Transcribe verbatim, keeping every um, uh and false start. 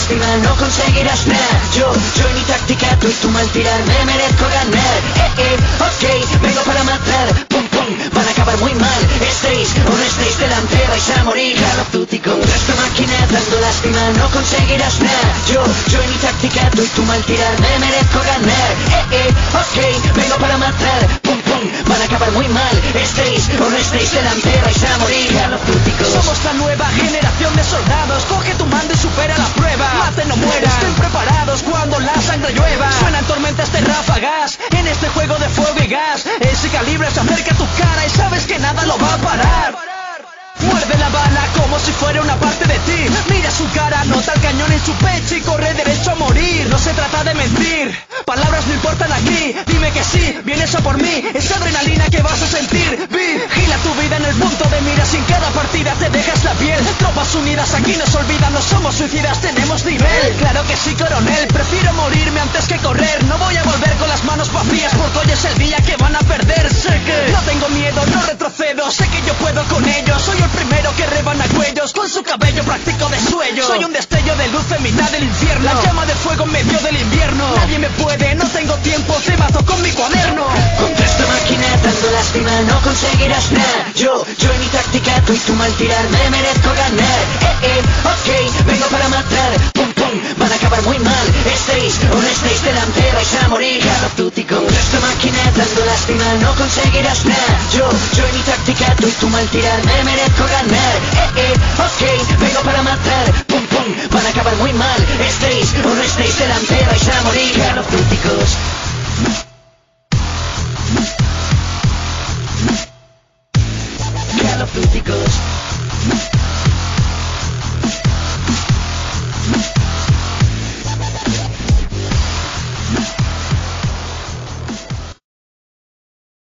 lástima no conseguirás nada. Yo, yo y mi táctica, tú y tu mal tirar, me merezco ganar. Eh, eh, ok, vengo para matar. Pum, pum, van a acabar muy mal. Estéis o no estéis delante, vais a morir. Call of Duty contra esta máquina, dando lástima no conseguirás nada. Yo, yo y mi táctica, tú y tu mal tirar, me merezco ganar. Eh, eh, ok, vengo para matar. Pum, pum, van a acabar muy mal. Estéis o no estéis delante, vais a morir. Call of Duty contra... Somos la nueva generación de soldados. Coge tu mando y supera la prueba. Mate, no muera. Estén preparados cuando la sangre llueva. Suenan tormentas de ráfagas en este juego de fuego y gas. Ese calibre se acerca a tu cara y sabes que nada lo va a parar. Muerde la bala como si fuera una parte de ti. Mira su cara, nota el cañón en su pecho y corre derecho a morir. No se trata de mentir, palabras no importan aquí. Dime que sí, vienes a por mí. Esa adrenalina que vas a sentir. Vigila tu vida en el punto de mira. Sin cada partida te dejas la piel. Tropas unidas aquí nos olvidan. No somos suicidas, tenemos nivel. Claro que sí, coronel, prefiero morirme antes que correr. No voy a volver con las manos vacías, porque hoy es el día que van a perder. Sé que no tengo miedo, no retrocedo. Sé que yo puedo con ellos. Soy el primero que rebana cuellos. Con su cabello práctico de sueño. Soy un destello de luz en mitad del infierno. La llama de fuego en medio del invierno. Nadie me puede, no tengo tiempo. Te mato con mi cuaderno. Contra esta máquina, dando lástima no conseguirás nada. Yo, yo y mi táctica, tú y tu mal tirar, me merezco ganar. Eh, eh, ok, vengo para matar. Pum, pum, van a acabar muy mal. Estéis o no estéis delante, vais a morir. Call of Duty contra esta máquina, dando lástima no conseguirás nada. Yo, yo y mi táctica, tú y tu mal tirar, me merezco ganar. Eh, eh, ok, vengo para matar. Pum, pum, van a